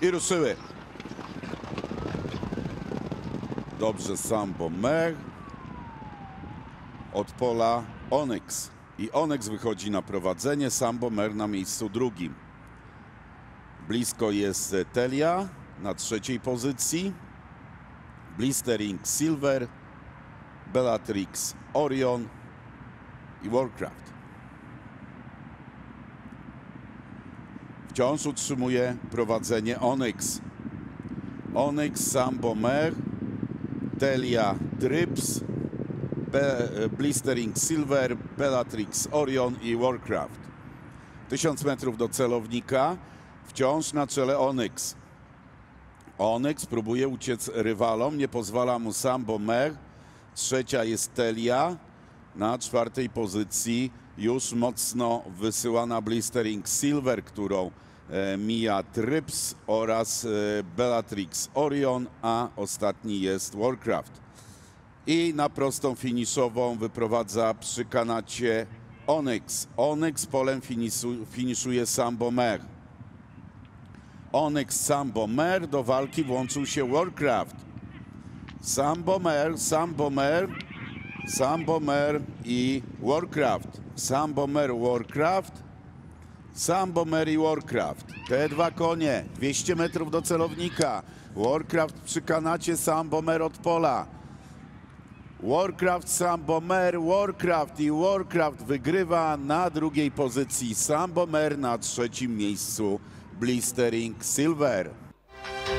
I ruszyły. Dobrze, Sambomer. Od pola Onyx. I Onyx wychodzi na prowadzenie, Sambomer na miejscu drugim. Blisko jest Telia na trzeciej pozycji. Blistering Silver, Bellatrix Orion i Warcraft. Wciąż utrzymuje prowadzenie Onyx. Onyx, Sambomer, Telia Trips, Blistering Silver, Bellatrix Orion i Warcraft. 1000 metrów do celownika. Wciąż na czele Onyx. Onyx próbuje uciec rywalom, nie pozwala mu Sambomer. Trzecia jest Telia. Na czwartej pozycji już mocno wysyłana Blistering Silver, którą mija Trips oraz Bellatrix Orion, a ostatni jest Warcraft. I na prostą finiszową wyprowadza przy kanacie Onyx. Onyx polem finiszuje Sambomer. Onyx, Sambomer, do walki włączył się Warcraft. Sambomer, Sambomer, Sambomer i Warcraft. Sambomer, Warcraft, Sambomer i Warcraft. Te dwa konie, 200 metrów do celownika. Warcraft przy kanacie, Sambomer od pola. Warcraft, Sambomer, Warcraft i Warcraft wygrywa na drugiej pozycji. Sambomer na trzecim miejscu. Blistering Silver.